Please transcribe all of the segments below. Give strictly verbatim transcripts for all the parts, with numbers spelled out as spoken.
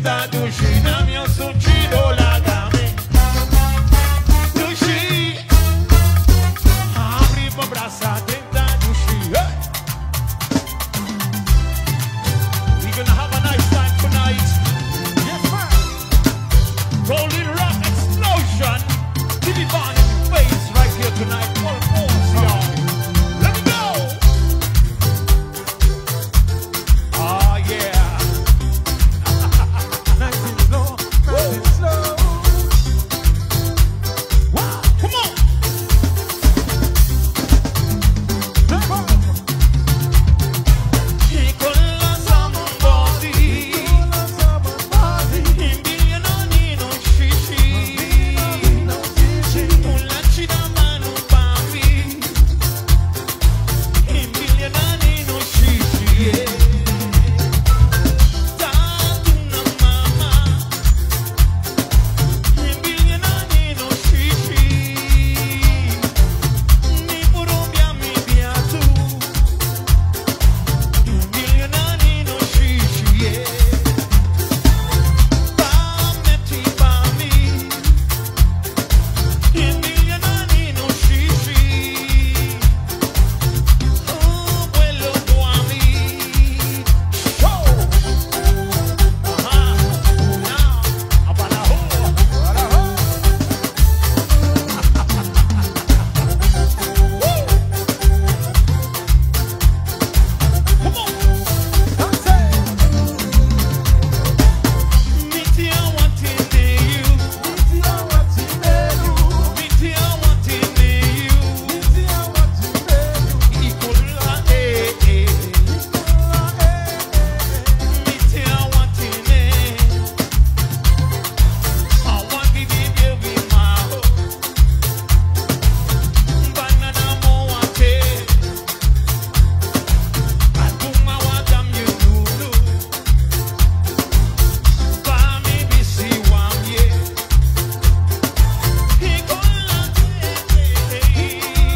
tenta dushi na mio succido la game. Dushi, apri ma brasa tenta dushi. Hey. We're gonna have a nice time tonight. Yes, man. Rolling Rock Explosion. Billy Bond in your face right here tonight. Full force, y'all. Let me go. Oh yeah. Nice and slow, nice and slow. Wow, come on. Come on. E con la somebody, in billion on in on shishi, un lacci da mano papi, in billion on in on shishi, yeah. Tanto una mamma, in billion on in on shishi, mi puro via mi via tu. Un milionarino shishi, yeah. Pametti pami. Un milionarino shishi. Oh, quello buami. Show. Aha. Now, abalaho. Woo. Come on. Meet you wanting you. Meet you wanting you. Meet you wanting you. Ikola eh eh. Meet you wanting eh. I want to give you my hope. Banana mo wate. Atuma wadam you lulu. Bami bisi wamye. Ikola eh eh.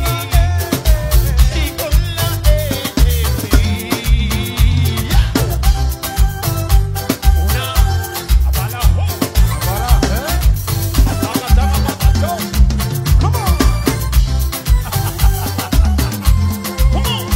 Ikola eh eh. Una abalaho. Ataka taka matato. Come on. Come on.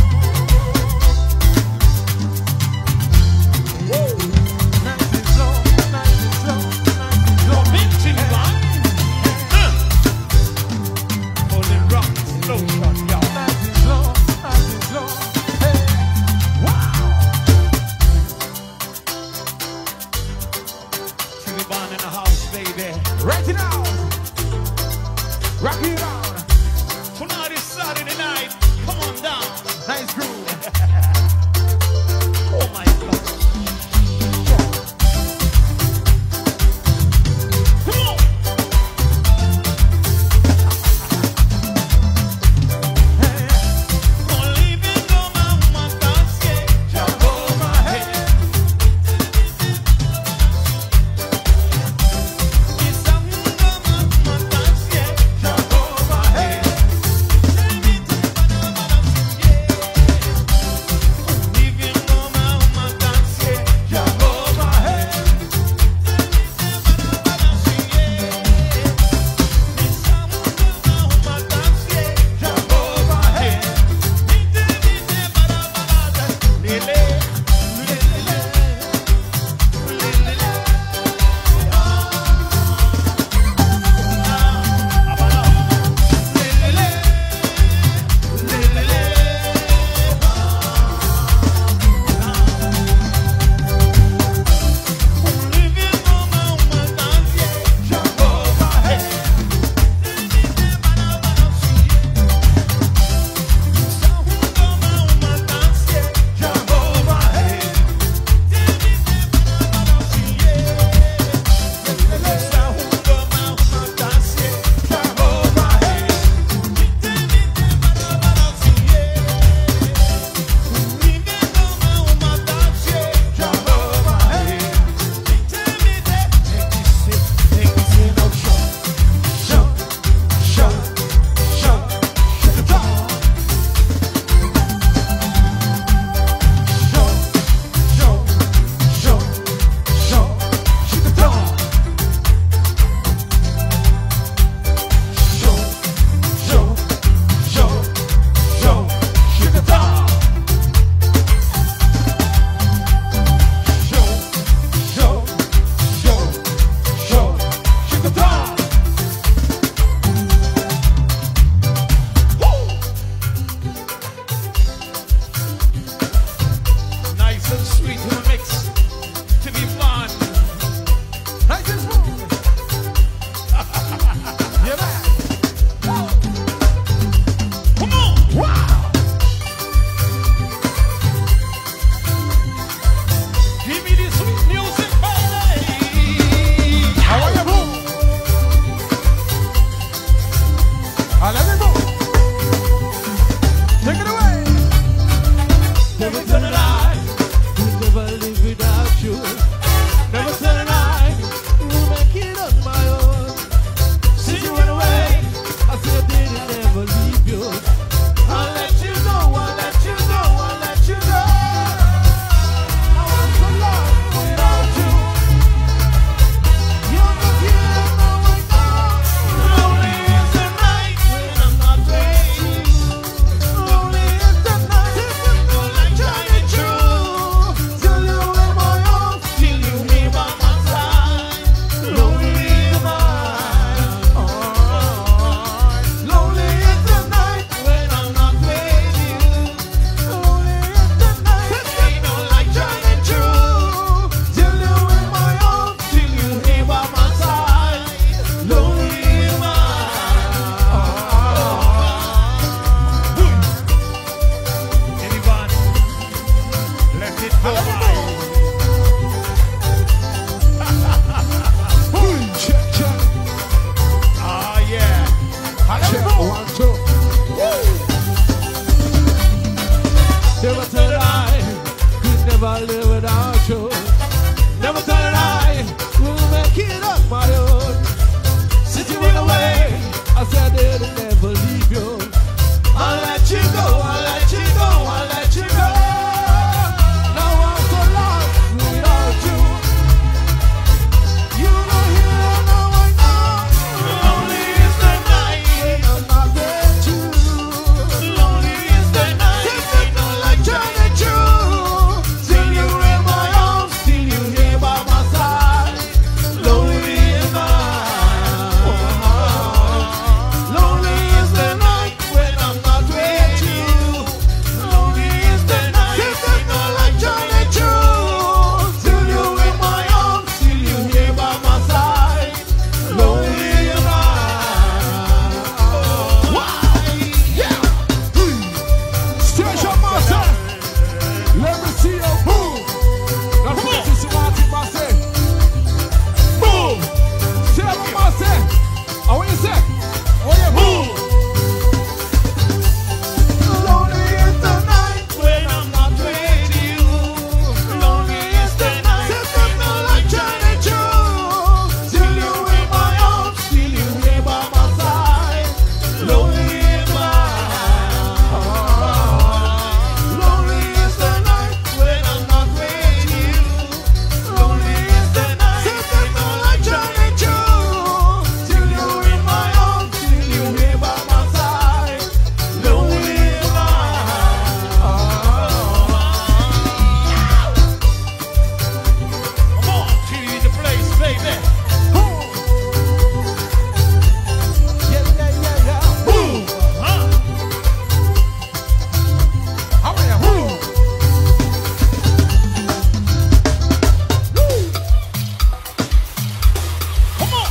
Woo. Nice and slow, nice and slow, nice and slow. Minty man. Uh. Rolling Rock Explosion, y'all. Nice and slow, nice and slow. Hey. Wow. Billy Bond in the house, baby. Right it out. Rock it out. Tonight is Saturday night. Come on down. Nice groove. Oh my God. Come on. Only viendo mamma tasche, jumbo my head. Isanga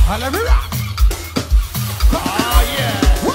let me rock. Oh, yeah.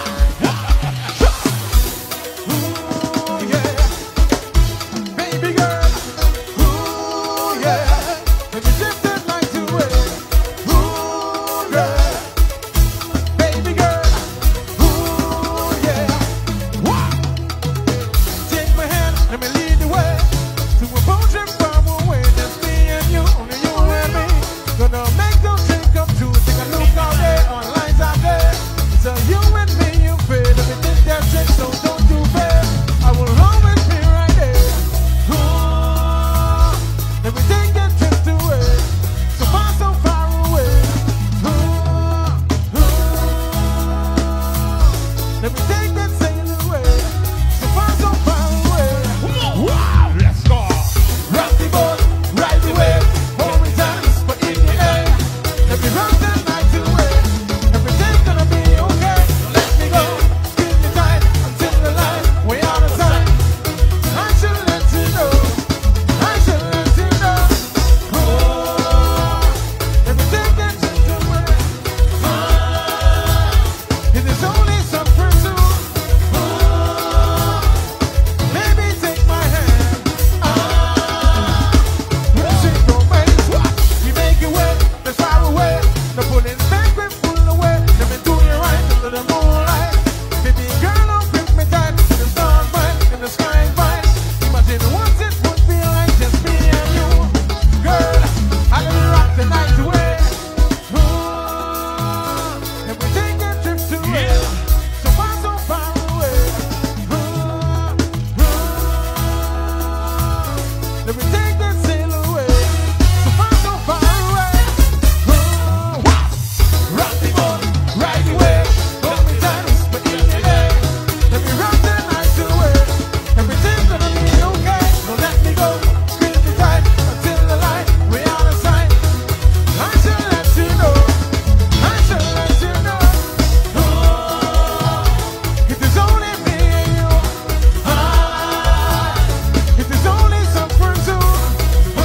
Ooh, yeah. Baby girl. Ooh, yeah. Let me dip that light to it. Ooh, yeah. Baby girl. Ooh, yeah. Wow. Take my hand, let me lead the way to a boat trip far away. Just me and you, only you and me. Gonna make those dreams come true. Take a look out there, on lines out there. So you and me, you feel. Let me think that shit, so don't you fail. I will always be right there. Ooh, let me take that trip to it. So far, so far away. Ooh, ooh. Let me take that sail away. So far, so far away. Wow. Let's go. Rock the boat, ride the wave. Hold me tight, but in the air. Let me rock the night away. Everything's gonna be okay. Let me go, keep me tight until the light. Way out of sight. I should let you know. I should let you know. Oh, everything gets just away. Ah, it is only some pursuit. Oh, baby, take my hand. Ah, we'll sing romance. We make it wet, let's fly away. The bullet's back, we pull away. Let me do you right under the moonlight. Baby girl, don't grip me tight. The stars bright and the sky's bright. Imagine what it would be like just me and you. Girl, I let me rock the night away. Ooh, and we take a trip to it. So far, so far away. Ooh, ooh. Let me take that sail away. So far, so far away. Ooh, wow. Rock the boat, ride the wave. Hold me tight, but in the air. Let me rock the night away. Everything's gonna be okay. Don't let me go, squeeze me tight until the light. Way out of sight. I should let you know. I should let you know. Oh, if there's only me and you. Ah, if there's only some pursuit. Oh,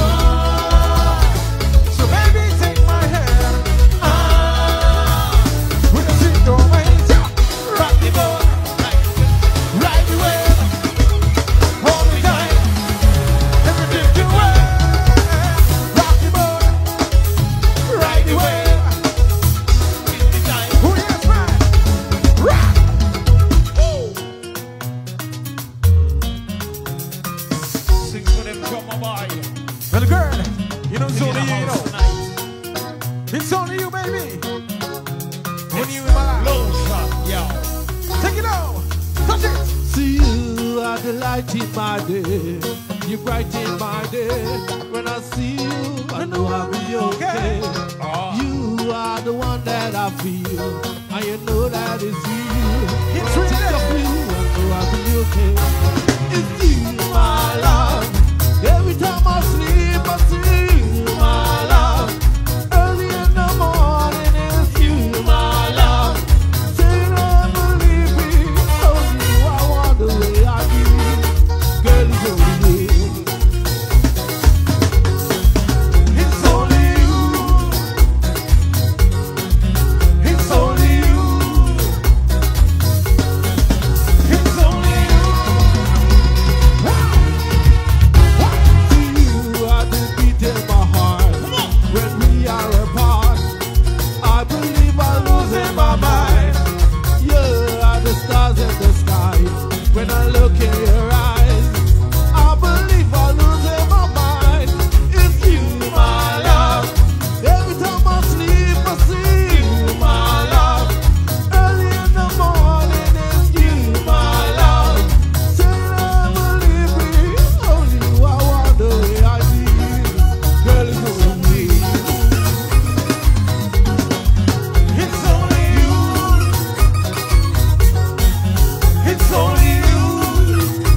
so baby, take my hand. Ah, with a sweet romance. Yeah. Rock the boat, ride the wave. Hold me tight, everything to way. Rock the boat, ride the wave. Who yes, man? Rock. Sing for them drummer boy. Well, girl, you know it's In only the you, you house know. tonight. It's only you, baby. Only you in my life. Explosion, yo. Take it out. Touch it. See you are the light in my day. You brighten my day. When I see you, I know I'll be okay. Oh. You are the one that I feel, and you know that it's you. It's When I think really- of you, I know I'll be okay. It's you, my love. Every time I sleep, I see you, my love. Early in the morning, it's you, my love. Say you don't believe me, oh you, I want the way I do. Girl, it's only you. It's only you. It's only you. It's only you. Wow. Wow. You are the beat in my heart. When we are apart, I believe I'm losing my mind. You are the stars in the sky. When I look in your eyes, I believe I'm losing my mind. It's you, my love. Every time I sleep, I see you, my love. Early in the morning, it's you, my love. Say you don't believe me, only you, I want the way I feel. Girl, it's only you. It's only you. It's only you.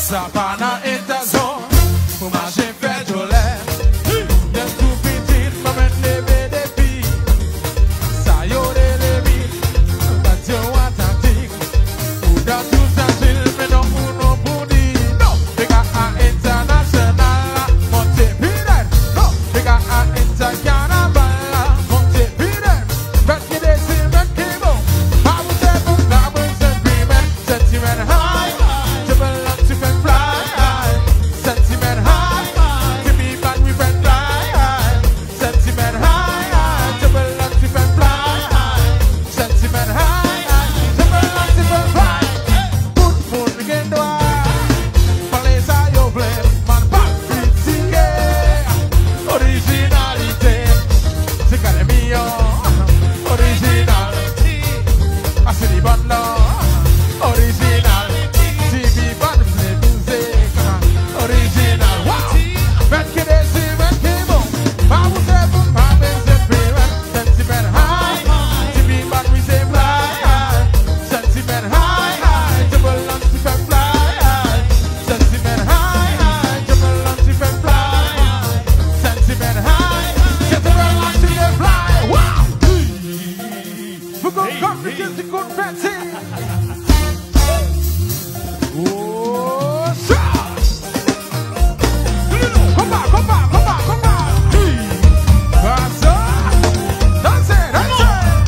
ça pas dans intention pour marcher faire jolet. De tout petit, pas mettre lever des filles. Ça y est, les vies, bâtir atlantique. Ou dans tout ça, mais non, pour non, pour dire non. Les gars à international, montez pire. Non, les gars à intercarnaval, montez pire. Faites que des semaines qui vont. Pas vous faire pour la bonne sentiment. Sentiment high, je veux l'homme tu fais fly. Sentiment high, to be bad we can fly. Sentiment high, je veux l'homme tu fais fly. Sentiment high, je veux l'homme tu fais fly. Tout le monde qui doit parler ça yo blé, man pas critiquer. Originalité, c'est quand même mignon. Originality, ah c'est du bon nom. Original, T V band play music. Original, wow. Faites que des semaines qui vont. Pas vous faire pour pas baisser pire. Sentiment high, T V band we say fly. Sentiment high, je veux l'homme tu fais fly. Sentiment high, je veux l'homme tu fais fly. Sentiment high, je veux l'homme tu fais fly. Wow. We're gonna come because the good fancy. Oh, shot! Come on, come on, come on, come on! That's it! That's it, that's it!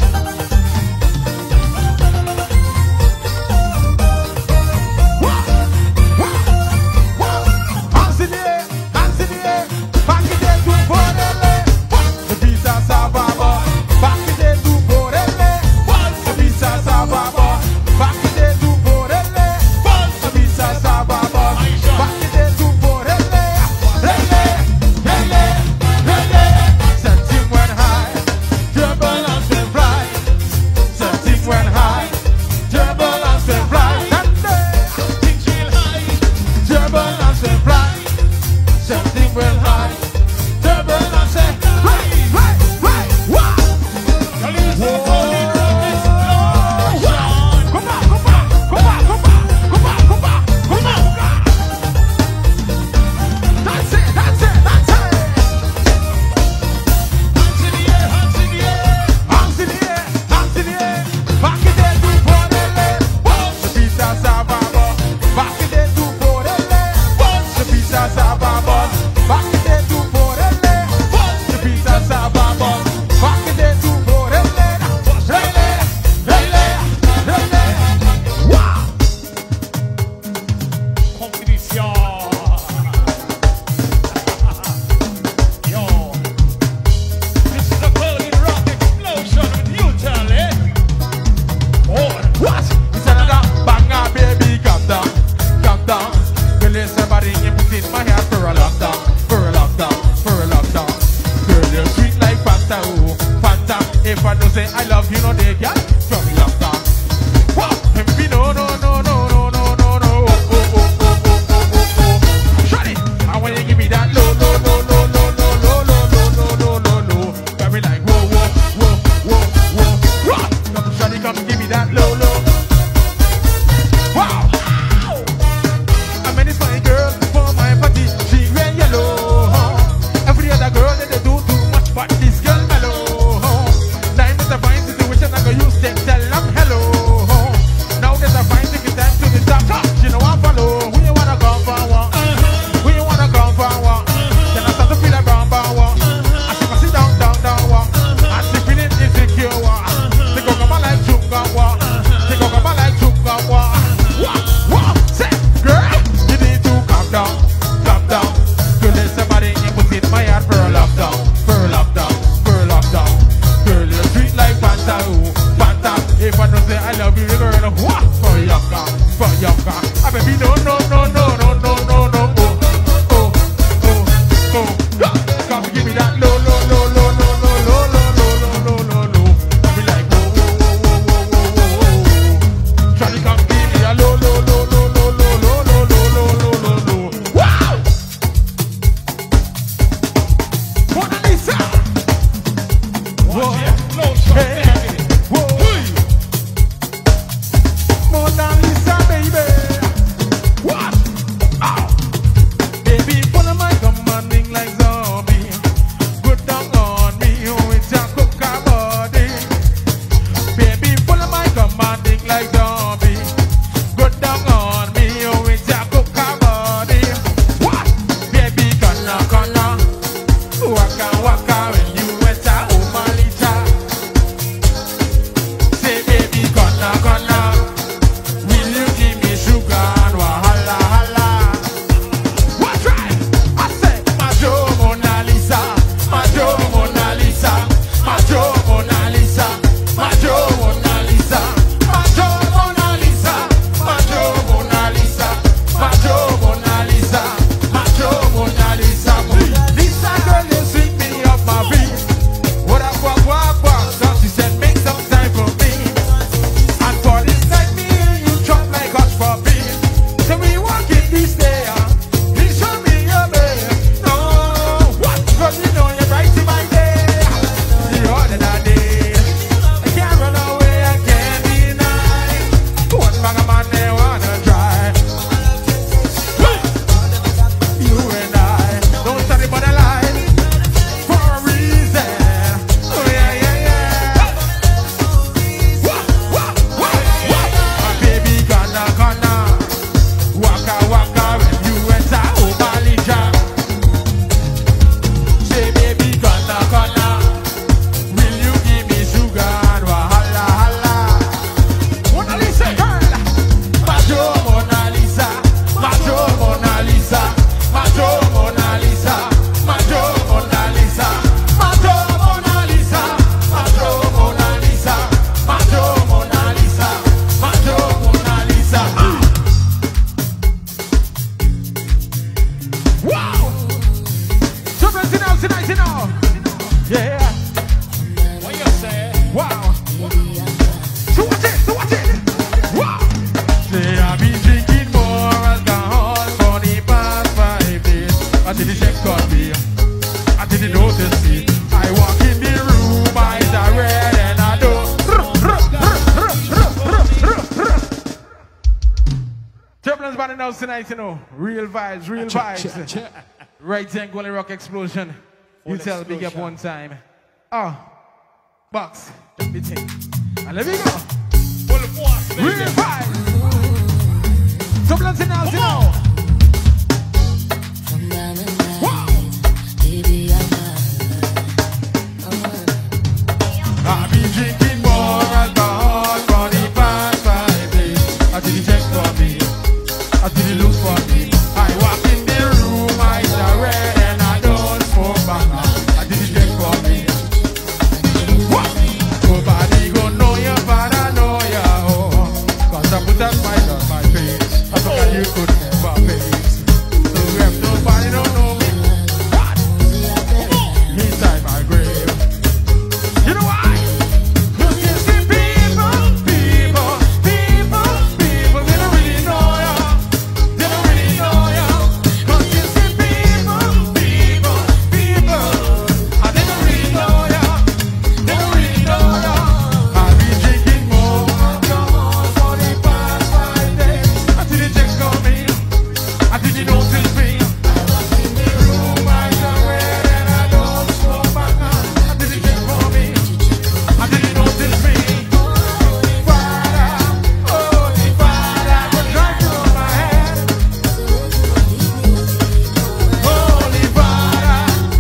Wow! Wow! Wow! Hands in the air, hands in the air, back in there to Borele. The pizza sababa, back in there to Borele. The pizza sababa, back in there to Borele. The pizza sababa, back in there to Borele. Rele, rele, rele. Something went high, dribble and say fly. Something went high, dribble and say fly. Something went high, dribble and say fly. Something went high, dribble and say fly, fly, fly. Wow! Come on, come on, come on, come on, come on, come on, come on. That's it, that's it, that's it. Hands in the air, hands in the air, hands in the air, hands in the air. Back in there to Borele, the pizza sababa. Back in there to Borele, the pizza sababa. Back in there to Borele, the pizza sababa. Back in there to Borele, rele, rele, rele. Wow! Competition. Yo. This is a Berlin rock explosion with you, Charlie. Oh, What? It's another banger, baby. Calm down, calm down. Girl, there's somebody in between my hair for a lockdown, for a lockdown, for a lockdown. Girl, you're sweet like Fanta, oh, Fanta. If I don't say I love you, no, they can from me lockdown. Wow, baby, no, no, no, no, no, no, no, no. Oh, oh, oh, oh, oh, oh, oh, oh. Shawty, I want you to give me that low, low, low, low, low, low, low, low, low, low, low, low. Got me like whoa, whoa, whoa, whoa, whoa. Wow, come, shawty, come give me that low, low. Wow! I met this funny girl for my party. She wear yellow. Every other girl that they do too much, but this girl mellow. Now in a fine situation, I go use them, tell them hello. Now there's a fine ticket time to the top. She know I follow. Who you wanna come for what? Who you wanna come for what? Then I start to feel like brown brown what? I see my sit down, down, down what? And she feeling insecure what? They go come on like chunga what? They go come on like chunga what? What? What? Say, girl, you need to calm down, calm down. Girl, there's somebody in between my heart for a lockdown, for a lockdown, for a lockdown. Girl, you're sweet like Fanta, ooh, Fanta. If I don't say I love you, girl, what? For your car, for your car. I baby, no, no, no, no, no, no, no, no. Oh, oh, oh, oh. Come give me that low, low, low, low, low, low, low, low, low, low, low, low. Got me like whoa, whoa, whoa, whoa, whoa, whoa, whoa. Charlie, come give me a low, low, low, low, low, low, low, low, low, low, low, low. Wow! Mona Lisa! Whoa. explosion, Hey. baby. Whoa. Mona Lisa, baby. What? everybody knows tonight, you know. Real vibes, real Check, vibes. check, check. Right then, Gully Rock Explosion. You Full tell Big Up explosion. one time. Oh, box. Let me take. And let me go. Full force, baby. Real vibes. So blunt now, you know. From down the night, Wow. baby, I'm I've been drinking more alcohol for the past five days. I didn't check for me. I didn't look for me. I walk in the room, eyes are red, and I don't smoke back. I didn't check for me. What? Nobody gon' know you, but I know you. Oh, cause I put that smile on my face. I forgot you could never face. So if nobody don't know me, what? Inside my grave. You know why? Cause you see people, people, people, people, they don't really know ya. They don't really know ya. Cause you see people, people, people, and they don't really know ya. They don't really know ya. I've been drinking more alcohol for the past five days. I didn't check on me. I didn't notice me. I was in the room, eyes are red, and I don't smoke back now. I didn't check for me. I didn't notice me. Father, Holy Father, was right through my head. Holy Father,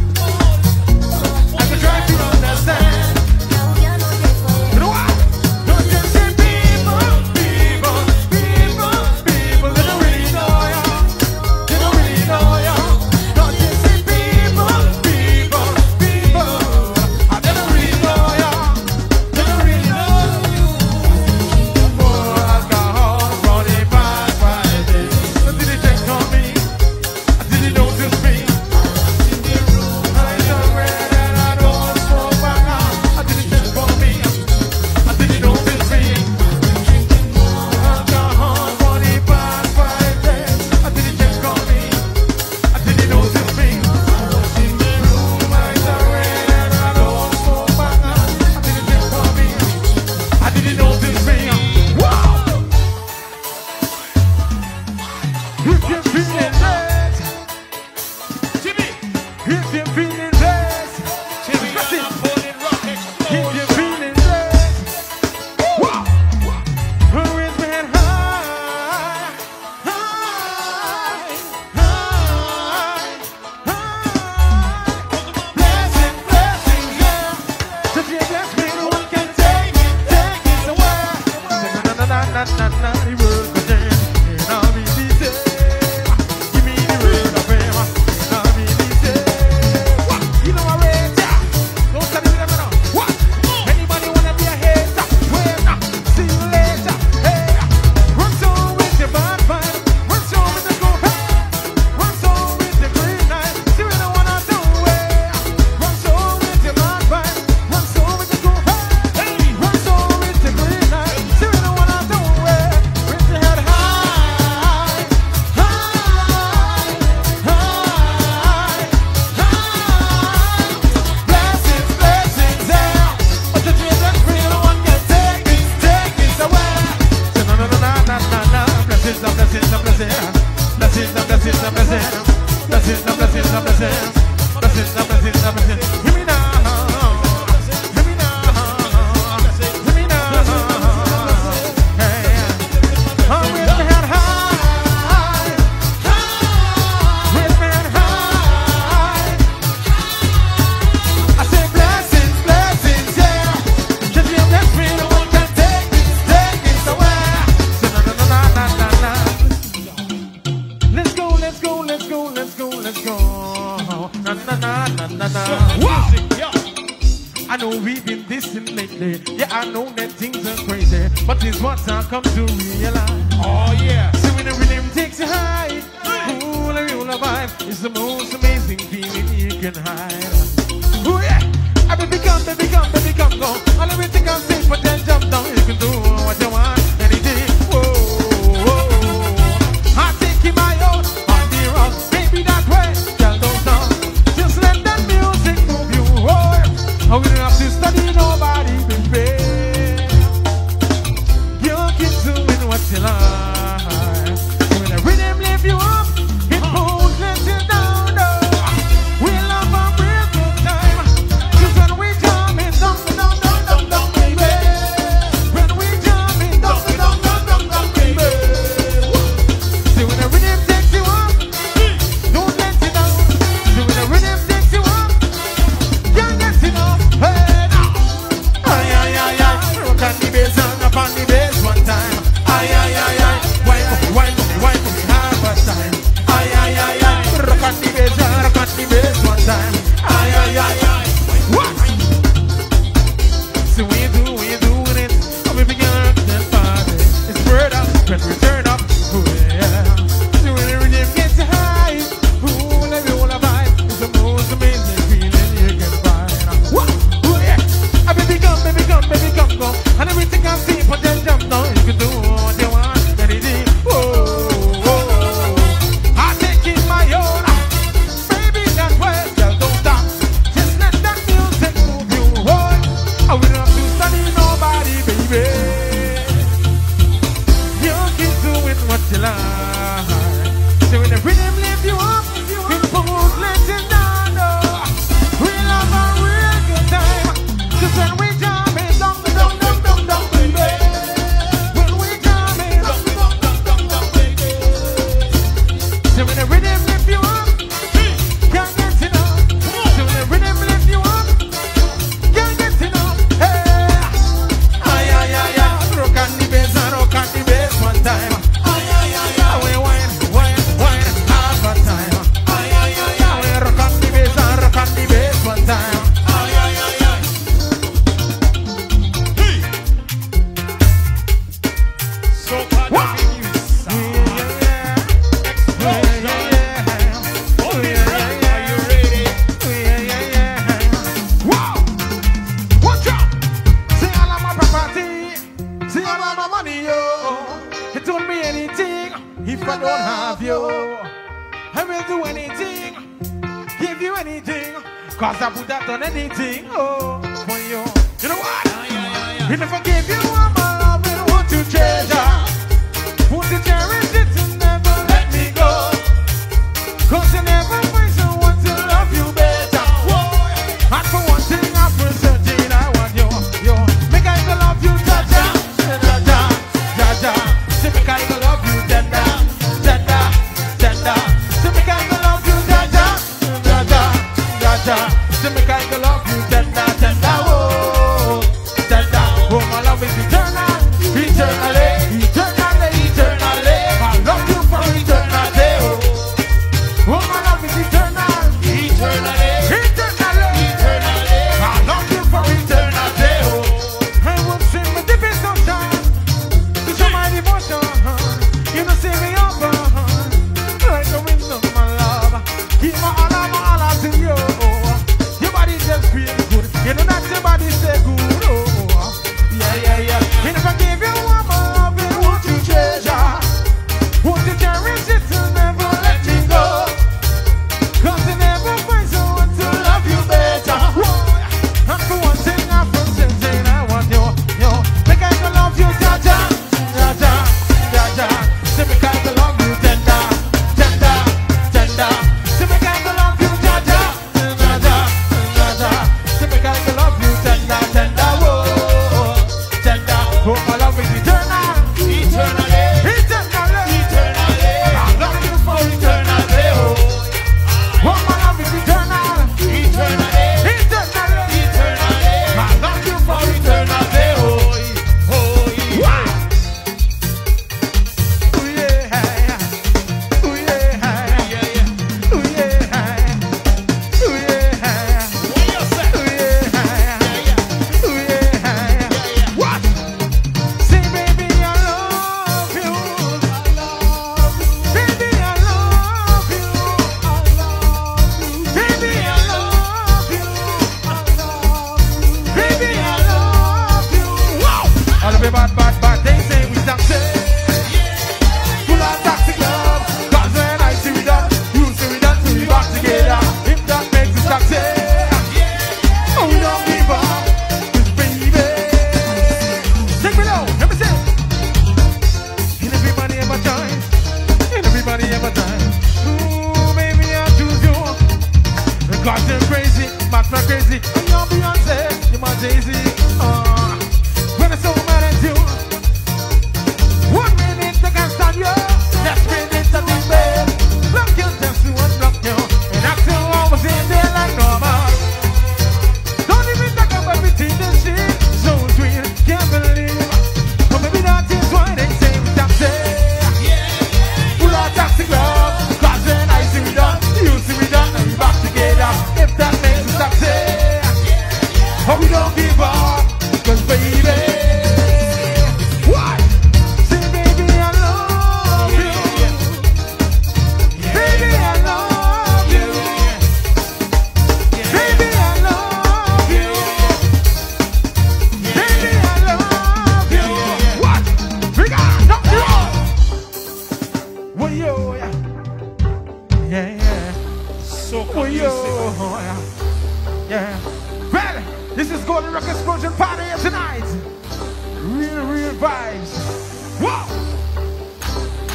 I could try to understand. You know what? Don't you see people, people, people, people, they don't really know ya. They don't really know ya. Don't you see people, people, people, ah, they don't really know ya. They don't really know you. More alcohol for the past five days. So did it check on me? I didn't notice me. Eyes are red and I don't smoke back now. I didn't check for me. I didn't notice me. Alcohol for the past five days. I didn't check on me. I didn't notice me. In the room, eyes are red and I don't smoke back now. I didn't check for me. I didn't notice me. Wow! If you're feeling that, Jimmy, if you're feeling that, Jimmy, That's you're it. not pulling rock if explosion. you're feeling that, wow! Raise my hand high, high, high, high. Blessing, blessing, yeah. Just your bless me, no one can take it, take it away. Na na na na na na, the world could change, and I'll be the same. Give me the word of fame, and I'll be the same. What? You know I rate ya. Don't study with them now. What? Anybody wanna be a hater? Wait now. See you later. Hey, run so with your bad vibe, run so with the go hey, run so with the green light. See we don't wanna do it. Run so with your bad vibe, run so with the go hey, run so with the green light. See we don't wanna do it. Raise your head high, high, high, high. Blessings, blessings, yeah. But the children free, no one can take it, take it away. Say no, no, no, no, no, no, no. Blessings, the blessings, the blessings. Blessings, the blessings, the blessings. Blessings, the blessings, the blessings. Blessings, the blessings, the blessings. Hear me now. Hear me now. Hear me now. Hey. Oh, raise my hand high, high. Raise my hand high. I say blessings, blessings, yeah. Just you bless me, no one can take it, take it away. Say no, no, no, no, no, no, no. Let's go, let's go, let's go, let's go, let's go. Na na na na na na. Music, yeah. I know we've been dissing lately. Yeah, I know that things are crazy, but it's what I come to realize. Oh, yeah. So when the rhythm takes you high, cool and roll a vibe, it's the most amazing feeling you can hide. Oh yeah, I baby come, baby come, baby come, go. All everything I'm safe, but then jump down. You can do what you want, anything. Whoa, whoa. I take you my own on the road, baby that way. Girl, don't stop, just let that music move you. Oh, yeah. We don't have to study nobody prepare. You keep doing what you like. When the rhythm when we turn up. Ooh, yeah. So when the rhythm gets high, ooh, let me hold a vibe. It's the most amazing feeling you can find. Whoa, ooh, yeah. Ah, baby come, baby come, baby come, go. And everything I see, but then jump down. You can do what you want, anything. Whoa, whoa. I'm taking my own. Baby, that's where, girl, don't stop. Just let that music move you. Oh, I will not have to study nobody, baby. You keep doing what you like. So when the rhythm lift you up, we both let you down. Oh, we love a real good time. Just when we jam it, dum dum dum dum dum, baby. When we jam it, dum dum dum dum dum, baby. So when the rhythm lift you up, can't get enough. So when the rhythm lift you up, can't get enough. Hey, ay ay ay ay, rock on the bass and rock on the bass one time. Ay ay ay ay, we wine wine wine half a time. Ay ay ay ay, we rock on the bass and rock on the bass one time. Ay ay ay ay. Hey. So called What? news. Only right. Are you ready? Wow! Watch out! See all of my property, see all of my money, yo. It don't mean anything if I don't have you. I will do anything, give you anything, cause I put that on anything, oh, for you. You know what? And if I give you all my love, then won't you treasure? Won't you cherish it and never let me go? Cause you never find someone to love you better. Whoa. And for one thing I'm for certain, I want you, you. Make I go love you, Jaja, Jaja, Jaja. Say make I go love you, Jaja, Jaja, Jaja. Say make I go love you, Jaja, Jaja, Jaja. Say make I go love you, Jaja, Jaja. Oh, Jaja. Oh, my love is eternal, eternally, eternally, eternally. I love you for eternity. Oh, my love is eternal, Eternally. eternally, Eternally. I love you for eternity. Oh, I would sing with the best of time to show my devotion. You know, see me up like the wind of my love. Give my all, my all to you. Your body just feels good. You know that your body say good. Oh, yeah, yeah, yeah. And if I give you all my love,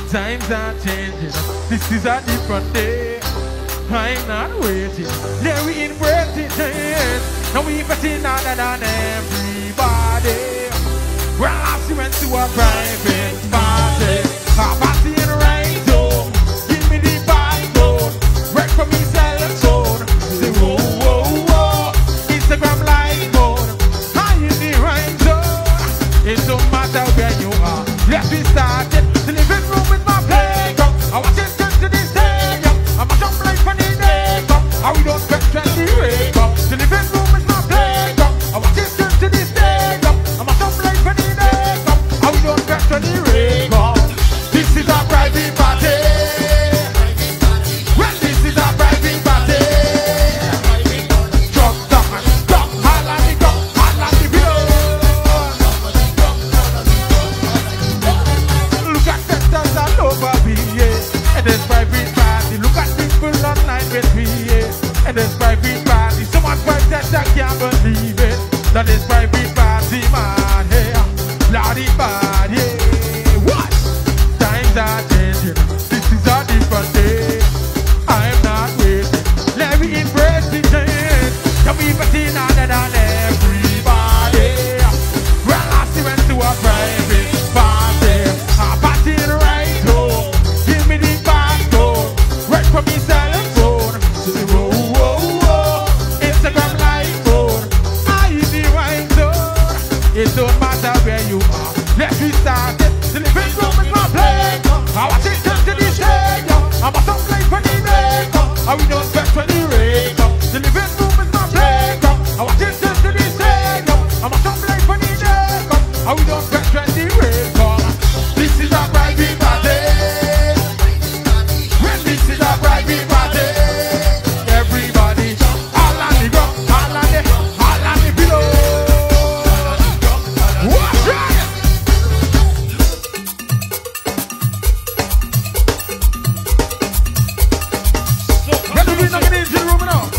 Times are changing. This is a different day. I'm not waiting. Yeah, we embrace it. Now we getting harder than everybody. Well, last we went to a private party. A party in the right zone. Give me the Bible. Right from me cell phone. Say whoa, whoa, whoa. Instagram live mode. I'm in the right zone. It don't matter where you are. Let's be started. The living room is my playground. I watch it turn to the stadium. I'm a jump like funny day. How we don't get trendy wake up. The living room is my playground. I watch it turn to the stadium. I'm a jump like funny day. How we don't get trendy wake up. This is a private party. Well, this is a private party. Drop down and drop. All on the ground, all on the below. Look at testers all over me, yeah. And there's private party. Look at people online with me, yeah. And there's private party. Someone fight that I can't believe it. That is private party, man, yeah. Bloody bad, yeah. What? Times are changing. This is a different day. I'm not waiting. Let me embrace the change. Can we be harder than everybody? Well, last we went to a private party. A party in the right home. Give me the passcode. Right from me cell phone. Say whoa, whoa, whoa. Instagram live phone. I in the right zone. It don't matter where you are. Let's restart it. The living room is my playground. I watch it turn to the stadium. I'm a song like when it rains. I we don't get when it rains. The living room is my playground. I watch it turn to the stadium. I'm a song like when it rains. I we don't get when it rains. This is a private party. When this is a private party. Everybody, all on the ground, all on the, all on the below. Watch it. Get the beat, knock it into the room now.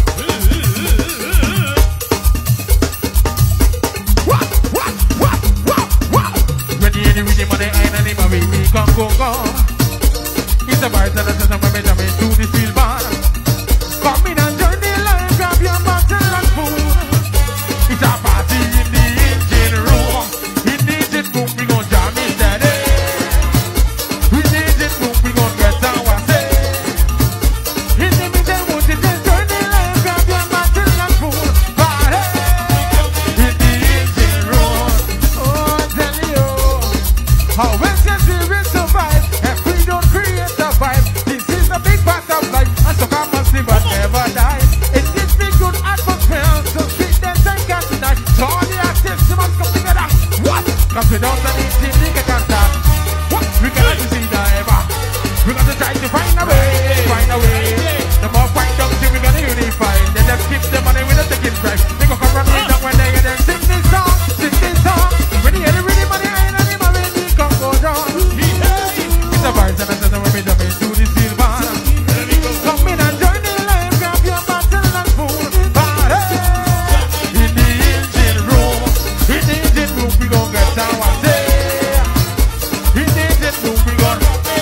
What, what, what, what, what? When you hear the rhythm of the iron and him a baby, come, go, go. It's a bar, tell us that I'm a Benjamin to the steel bar. Come in and join the line, grab your bottle and food. It's a party in the engine room. In the engine room, we gon' jam it steady. In the engine room, we gon' get our say. In the middle, want it, then join the line, grab your bottle and food. Party in the engine room. Oh, I tell you, how else can we survive if we don't create a vibe? This is a big part of life, and so come and see but never die. It gives me good atmosphere, so sweet dance and cat tonight. So all the actors, you must come together. What? Cause without any team, we can't start. What? We cannot see the ever. We got to try to find a way, find a way. The more fight down, see we gonna unify. Then let's keep the money with a taking price. They go come from me down when they get them sing this song, sing this song. When you hear the rhythm of the iron and the melody come go down. It's a vibe and a sense of when we jump into the steel bar. Come in and join the line, grab your bottle and food. Party in the engine room. In the engine room, we gon' get our say. In the engine room, we gon'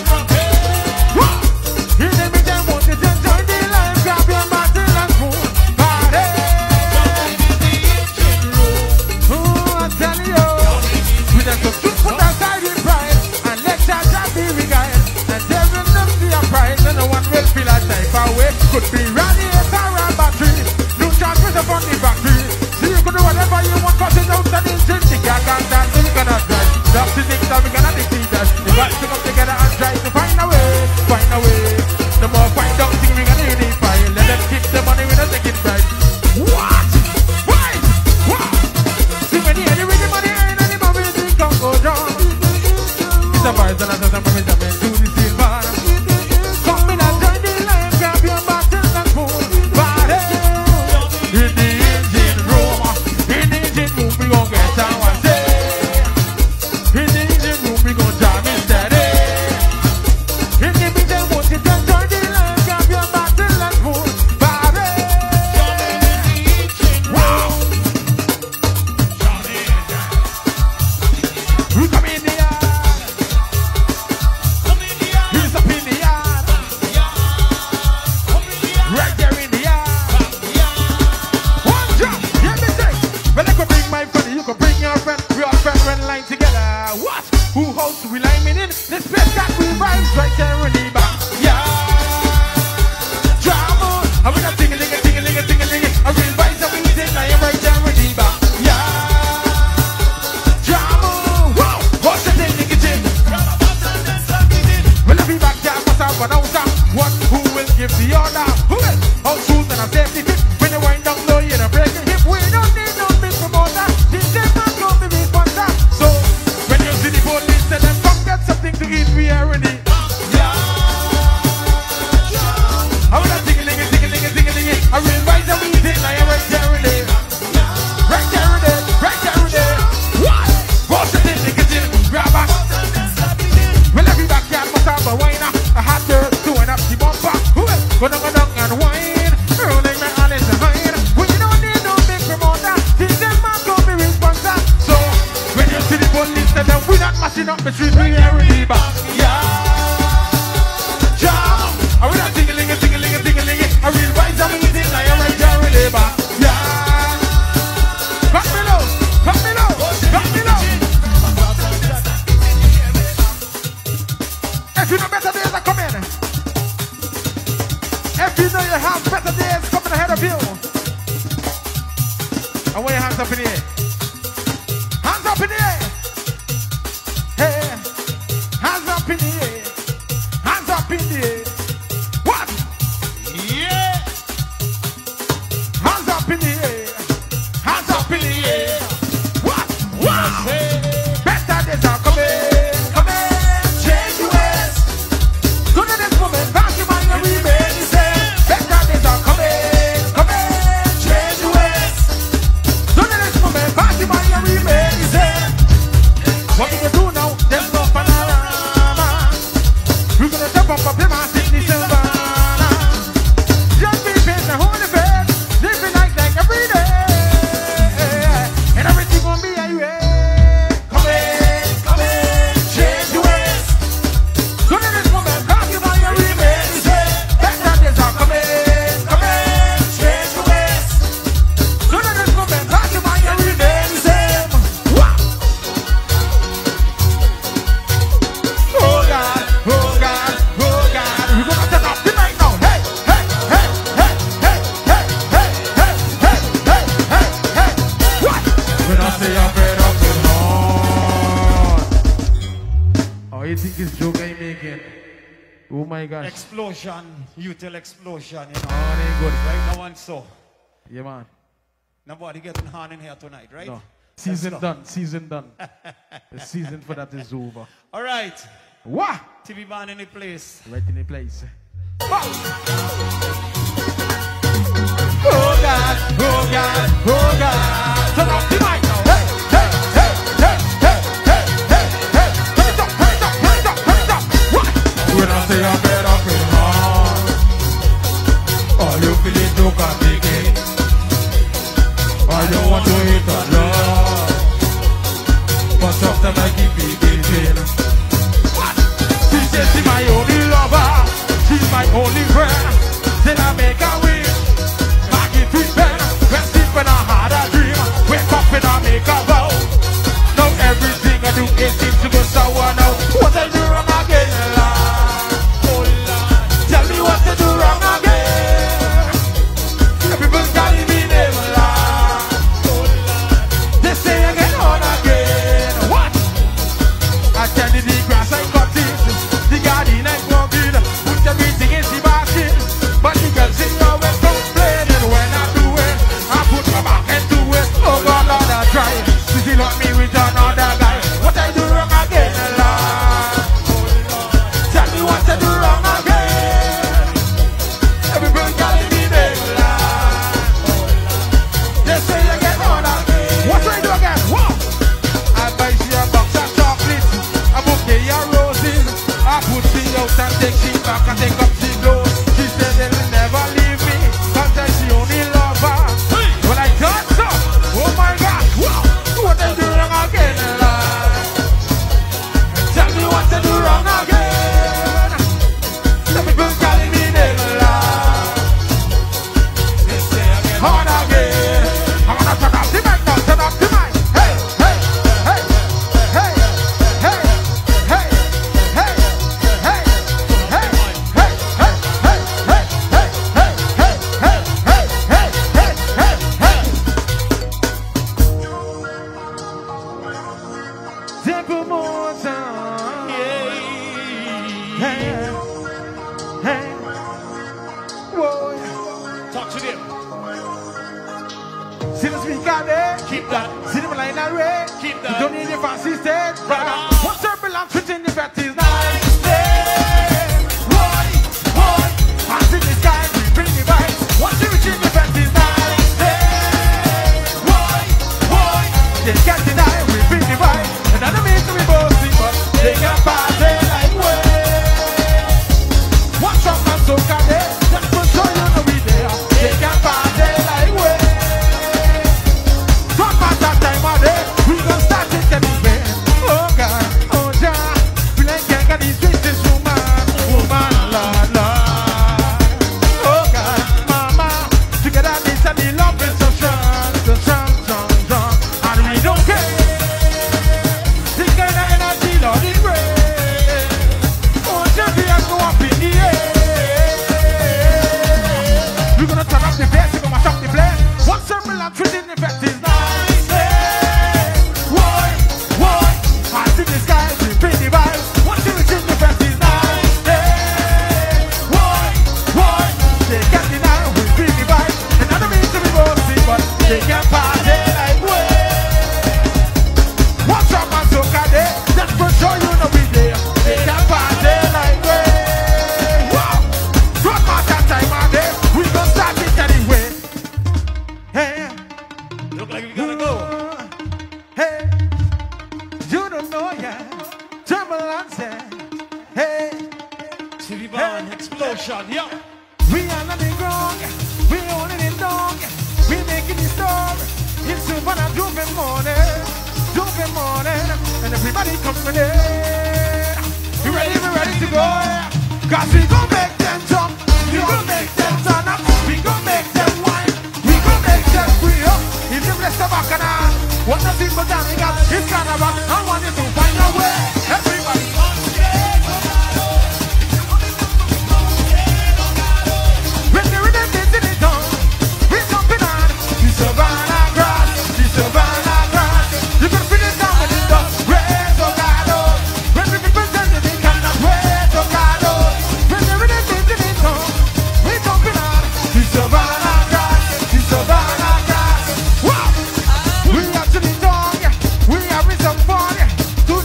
in the middle, want it, then join the line, grab your bottle and food. Party in the engine room. Oh, I tell you, we just go to put aside the pride and let Jah Jah be the guide. And there will not be a prize, and no one will feel a type away. Could be radiator or battery, new charge with up on the factory. So you can do whatever you want, cause it's out of the engine. The car can't dance, so we cannot drive. That's the thing that we cannot defeat us. The bats to come together and try to find a way, find a way. The more fight down, think we gonna unify. Let them keep the money with a second price. What? Why? What? See when you hear the rhythm of the iron and the melody come go down. It's a vibe and a sense of when we jump into the steel bar. Come in and join the line, grab your bottle and food. Party in the engine room. In the engine room, we gon' get our say. In the engine room, we gon' jam it steady. coming in. This place got we vibes right there in the back. Yeah. Drama. I'm gonna ting a ling a ting a ling a ting a ling. I real vibes that we think I am right there in the back. Yeah. Drama. Whoa. What's the thing, nigga, Jim? Well, I'll be back there, what's up, but out there. What, who will give the order? Who will? How soon and I'm safety fit. When you wind down low, you don't break your hip. We don't need no big promoter. This is man go to be sponsor. So, when you see the police, tell them come get something to eat, we are ready. Yeah. I wanna ting-a-ling, ting-a-ling, ting-a-ling. I realize that we think I am right there in it. Right there in it, right there in it. What? What's the thing, nigga, Jim? Grab us. Well, every backyard must have a whiner. A hot girl doing up the bumper. Who is? Go down, go down and wine. Rolling my hand in the hind. We don't need no big promoter. This is man go be sponsor. So, when you see the police, tell them we not mashing up the street. We are ready back. Yeah. Jam. I will not ting-a-ling, ting-a-ling, ting-a-ling. I realize I'm in it. I am right there in the back. Yeah. Back me low. Back me low. Back me low. If you know better days are coming. If you know you have better days coming ahead of you. I want your hands up in the air. Hands up in the air. Hey. Hands up in the air. Hands up in the air. What? Yeah. Hands up in the air. Hands up in the air. What? Wow. Better days are coming. Coming. Change your ways. Good in this moment. Back your mind and remain the same. Better days are coming. Coming. Change your ways. Good in this moment. Back your mind and remain the same. What we gonna do now? There's no panorama. We're gonna jump up up in my city silver. Just be patient and hold the faith. Living like like every day. And everything gonna be a way. Come in, come in, change your ways. Good in this moment, back your mind and remain the same. Better days are coming, come in, change your ways. Good in this moment, back your mind and remain the same. Wow. Oh God, oh God, oh God. We're gonna turn off the night now. Hey, hey, hey, hey, hey, hey, hey, hey, hey, hey, hey, hey. What? When I say I'm fed up with Lord. Oh, you think this joke I making? Oh my gosh. Explosion. You tell explosion, you Oh, know. it ain't good. Right now and so. Yeah, man. Nobody getting hand in here tonight, right? No. Season Let's go. done. Season done. The season for that is over. All right. What? T V Band in the place. Right in the place. Oh God, oh God, oh God. Turn off the mic now. Hey, hey, hey, hey, hey, hey, hey, hey. Turn it up, turn it up, turn it up, turn it up. What? When I say I'm fed up with heart, all you feel is joke and begin. I don't want to hit a love, but sometimes I keep beginning. What? She says she's my only lover, she's my only friend. Then I make a wish, I give it pen. When sleep when I had a dream, wake up and I make a vow. Now everything I do it seems to go sour now. What I do wrong again, Lord? Oh Lord, tell me what to do wrong again. Everybody calling me name, Lord. Oh Lord, they say again on again. What? I tell you the grass I cut it, the garden I walk in, put everything in the basket. But the girl sing always complaining when I do it. I put my back into it. Oh God, Lord, I try. She still want me with another guy. What I do wrong again, Lord? Tell me what I do wrong again. Everybody calling me name, Lord. They say again on again. What do I do again? What? I buy she a box of chocolates, a bouquet of roses. I put she out and take she back and take up she goes. She said they will never leave me, cause I she only love her. When I got so, oh my God, wow, what I do wrong again, Lord? Tell me what I do wrong again. Let me go calling me name, Lord. They say again on again. I'm gonna turn off the mic now, turn off the mic. Hey, hey, hey, hey, hey, hey, Hey, hey, whoa. Talk to them. See the speaker there? Keep that. See the line that way? Keep You that. don't need a fancy stage. Right on. What's up, belong fitting the vet is nice. Hey, boy, boy. Hands in the sky, we bring the vibes. What's the rich in the vet is nice. Hey, boy, boy. They can't deny, we bring the vibes. And I don't mean to be bossy, but they can party like way. What's up, man, so can they? Just for sure you know we there. They can party like way. From at that time of day, we gon' start it anyway. Oh God, oh Jah, we like gang of these bitches, woman, woman, Lord, Lord. Oh God, Mama, together this and the love is so strong, so strong, strong, strong, and we don't care. This kind of energy, Lord, is great. Oh Jah, we are go up in the air. We gonna turn up the bass, we gonna mash up the place. What's up, man, fitting the vet is nice. Hey, boy, boy, hands in the sky, we bring the vibes. What's the rich in the vet is nice. Hey, boy, boy, they can't deny, we bring the vibes. And I don't mean to be bossy, but they can party like way. What's up, man, so can they? That's for sure you know we there. They can party like way. Wow, from at that time of day, we gon' start it anyway. Hey, Look like we gotta go. hey, you don't know yet. Turbulence, hey, Stevie Bond, explosion, yeah. we are not the ground, we owning it down, we making it storm. It's super and doing morning, doing morning, and everybody coming in. You ready, we ready to go? Cause we gon' make them jump, we gon' make them turn up, we gon' make them whine, we gon' make them free up. If you bless the bacchanal, what the people down we got, it's carnival, I want you to find your way. Everybody on stage, when the rhythm is in it on, we jumping on the Savannah grass, the Savannah grass. You can feel it down when it's done. Red Tocado, when we represent it, they cannot wait Tocado. When the rhythm is in it on, we jumping on the Savannah grass, the Savannah grass. Wow, we are to the tongue, we having some fun. To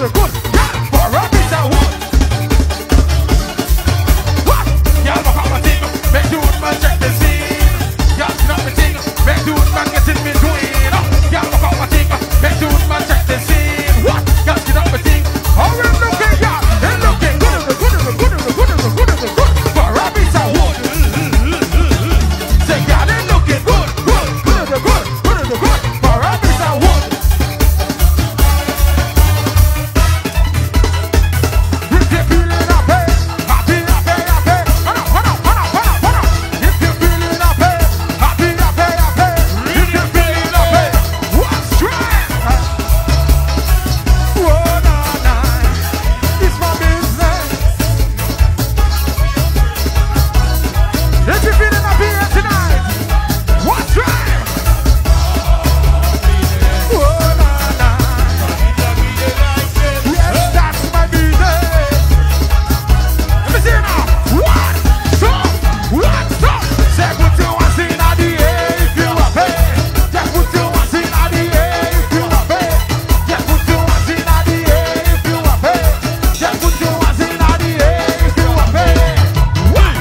the good. Yeah, for a piece of wood. What? Y'all back up my thing. Make the wood man check the scene. Y'all snap the thing. Make the wood man get in between. Y'all back up my thing. Make the wood man check the scene. What? Y'all get up the thing. How we looking, y'all? They looking good, good, good, good, good, good, good, good, good. For a piece of wood. Say, yeah, they looking good, good, good, good, good, good, good. For a piece of wood. If you're feeling happy, happy, happy, happy. Hold on, hold on, hold on, hold on, hold on. If you're feeling happy, happy, happy, happy. If you're feeling happy, what's right? Oh, nah, nah. It's my business. If you're feeling happy here tonight, what's right? Oh, nah, nah. Yes, that's my business. Let me see it now. One, two, one, two. Say put your hands in the air if you are paid. Just put your hands in the air if you are paid. Just put your hands in the air if you are paid. Just put your hands in the air if you are paid. One.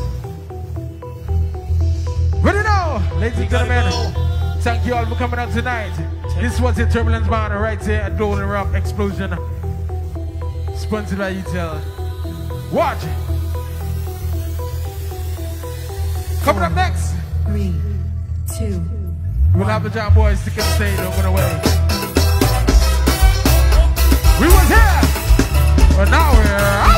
Ready now, ladies and gentlemen. Thank you all for coming out tonight. This was the Turbulence Man right here at Golden Rock Explosion. Sponsored by U T L. Watch. Coming up next, Three, two, we'll have the John Boys to come stay over the way. We was here, but now we're out.